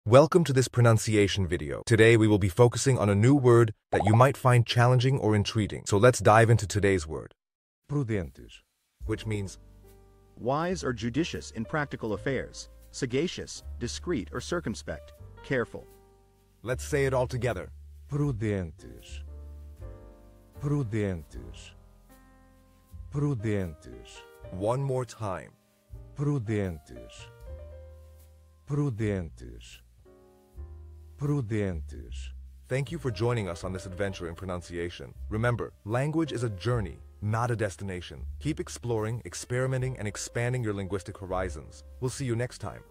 Welcome to this pronunciation video. Today we will be focusing on a new word that you might find challenging or intriguing. So let's dive into today's word, Prudentes. which means Wise or judicious in practical affairs, sagacious, discreet or circumspect, careful. let's say it all together. Prudentes. Prudentes. Prudentes. One more time. Prudentes. Prudentes. Prudentes. Thank you for joining us on this adventure in pronunciation. Remember, language is a journey, not a destination. Keep exploring, experimenting, and expanding your linguistic horizons. We'll see you next time.